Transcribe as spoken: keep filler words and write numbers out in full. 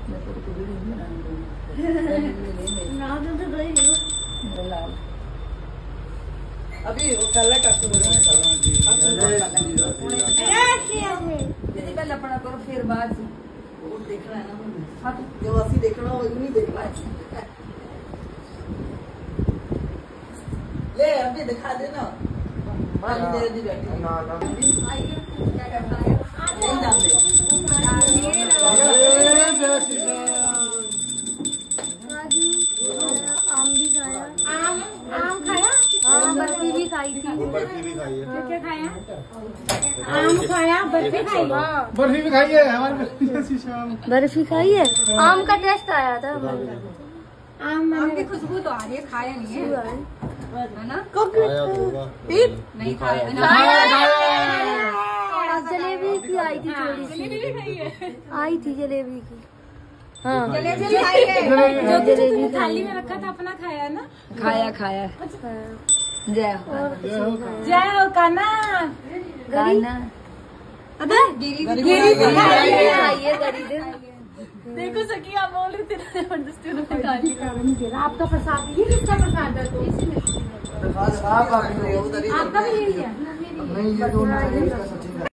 अभी कल पहले अपना करो फिर बाद देखना है ना जो असी देखना वो नहीं देखना ले अभी दिखा देना देर दी बैठी ना ना क्या करना है आम भी खाया आम आम खाया हाँ बर्फी भी खाई थी बर्फी भी खाई है क्या क्या खाया आम खाया बर्फी खाई बर्फी भी खाई है हमारी बर्फी खाई है आम का टेस्ट आया था आम आम की खुशबू तो आ रही है खाया नहीं है है ना नहीं खाया जलेबी की आई थी थोड़ी सी आई थी जलेबी की हाँ जलेबी खाई है जो जलेबी थाली में रखा था अपना खाया ना खाया खाया जय हो जय हो काना गाना अबे गिरी गिरी आई है गरीब देखो सखी आप बोल रही थी जबरदस्ती उन्होंने गाली आपका प्रसाद ये किसका प्रसाद है तो आपका भी यही है नहीं ये